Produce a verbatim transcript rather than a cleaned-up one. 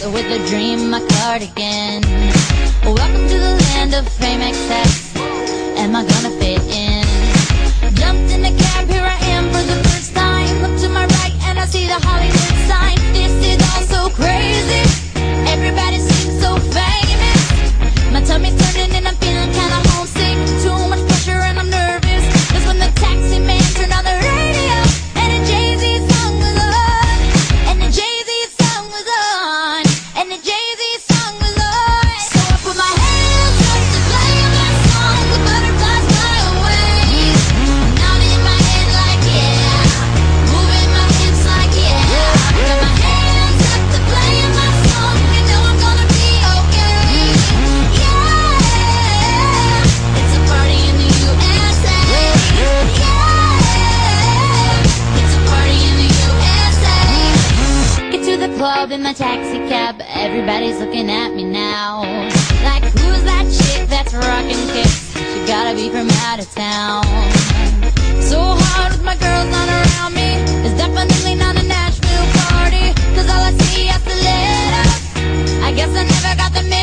with a dream, my cardigan. Welcome to the land of fame excess. Am I gonna fit in? Jumped in the cab, here I am for the first time. Look to my right and I see the Hollywood sign. This is all so crazy. Everybody seems so famous. My tummy's turning and I'm feeling kinda homesick. Too much pressure and I'm nervous. That's when the taxi man turned on the radio and a Jay-Z song was on. And the Jay-Z song was on. And the Jay-Z song was on. So I put my hands up to play my song. The butterflies fly away. Nodding my head like yeah. Moving my hips like yeah. Got my hands up to play my song. You know I'm gonna be okay. Yeah. It's a party in the U S A. Yeah. It's a party in the U S A. Get to the club in my taxi cab. Everybody's looking at me now. Like, who's that chick that's rocking kicks? She gotta be from out of town. So hard with my girls not around me. It's definitely not a Nashville party. Cause all I see is the letter. I guess I never got the